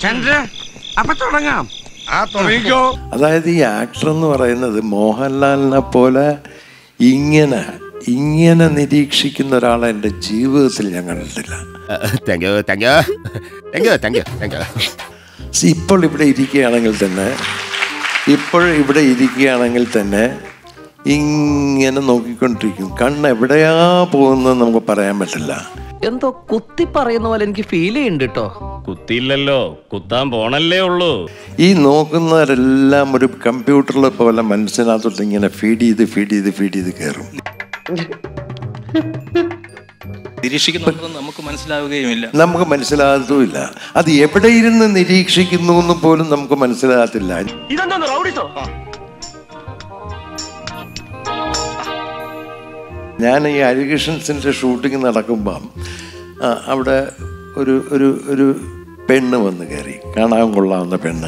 അപ്പൊ തുടങ്ങാം. അതായത് ഈ ആക്ടർ എന്ന് പറയുന്നത് മോഹൻലാലിനെ പോലെ ഇങ്ങനെ നിരീക്ഷിക്കുന്ന ഒരാളെ എൻ്റെ ജീവിതത്തിൽ ഞാൻ കണ്ടിട്ടില്ല. ഇപ്പോൾ ഇവിടെ ഇരിക്കുകയാണെങ്കിൽ തന്നെ ഇങ്ങനെ നോക്കിക്കൊണ്ടിരിക്കും. കണ്ണ് എവിടെയാ പോകുന്നത് നമുക്ക് പറയാൻ പറ്റില്ല. എന്തോ കുത്തി പറയുന്ന പോലെ എനിക്ക് ഫീൽ ചെയ്യുന്നുണ്ട് കേട്ടോ. കുത്തിയില്ലല്ലോ, കുത്താൻ പോണല്ലേ ഉള്ളൂ. ഈ നോക്കുന്നവരെല്ലാം ഒരു കമ്പ്യൂട്ടറിലെ പോലെ മനസ്സിനകത്തോട്ട് ഇങ്ങനെ ഫീഡ് ചെയ്ത് കയറും. നമുക്ക് മനസ്സിലാവുകയുമില്ല, നമുക്ക് മനസ്സിലാകത്തുമില്ല. അത് എവിടെ ഇരുന്ന് നിരീക്ഷിക്കുന്നു എന്ന് പോലും നമുക്ക് മനസ്സിലാകത്തില്ല. ഞാൻ ഈ ഹരികൃഷ്ണൻസിൻ്റെ ഷൂട്ടിങ് നടക്കുമ്പം അവിടെ ഒരു പെണ്ണ് വന്ന് കയറി, കാണാൻ കൊള്ളാവുന്ന പെണ്ണ്.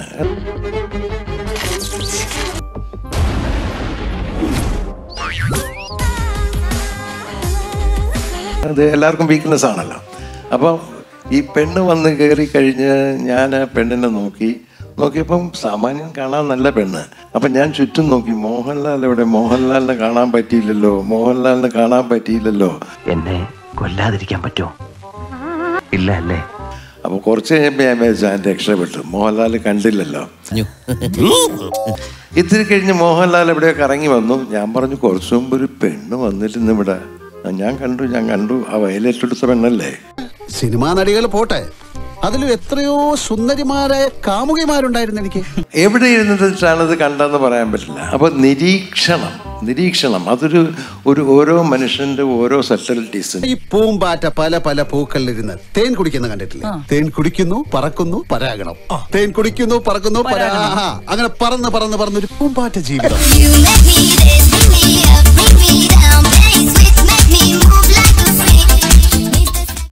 അത് എല്ലാവർക്കും വീക്ക്നെസ് ആണല്ലോ. അപ്പം ഈ പെണ്ണ് വന്ന് കയറി കഴിഞ്ഞ് ഞാൻ പെണ്ണിനെ നോക്കിയപ്പം സാമാന്യം കാണാൻ നല്ല പെണ്ണ്. അപ്പം ഞാൻ ചുറ്റും നോക്കി, മോഹൻലാൽ എവിടെ? മോഹൻലാലിനെ കാണാൻ പറ്റിയില്ലല്ലോ. എന്നെ കൊല്ലാതിരിക്കാൻ പറ്റുമോ? ഇല്ല അല്ലേ? അപ്പോൾ കുറച്ച് കഴിയുമ്പോൾ ഞാൻ വിചാരിച്ചു രക്ഷപ്പെട്ടു, മോഹൻലാൽ കണ്ടില്ലല്ലോ. ഇത്തിരി കഴിഞ്ഞ് മോഹൻലാൽ എവിടെയൊക്കെ ഇറങ്ങി വന്നു. ഞാൻ പറഞ്ഞു, കുറച്ചു മുമ്പ് ഒരു പെണ്ണ് വന്നിരുന്നു ഇവിടെ. ഞാൻ കണ്ടു ആ വയലേറ്റെടുത്ത പെണ്ണല്ലേ. സിനിമാ നടികൾ പോട്ടെ, അതിലും എത്രയോ സുന്ദരിമാരായ കാമുകിമാരുണ്ടായിരുന്നു. എനിക്ക് എവിടെ ഇരുന്നിട്ടാണത് കണ്ടെന്ന് പറയാൻ പറ്റില്ല. അപ്പൊ നിരീക്ഷണം അതൊരു ഓരോ മനുഷ്യന്റെ ഓരോ സറ്റലിറ്റീസ്. ഈ പൂമ്പാറ്റ പല പൂക്കളിലിരുന്ന് തേൻ കുടിക്കുന്ന കണ്ടിട്ടില്ലേ? തേൻ കുടിക്കുന്നു, പറക്കുന്നു, പരാഗണം. തേൻ കുടിക്കുന്നു, പറക്കുന്നു, അങ്ങനെ പറന്നൊരു പൂമ്പാറ്റ ജീവിതം.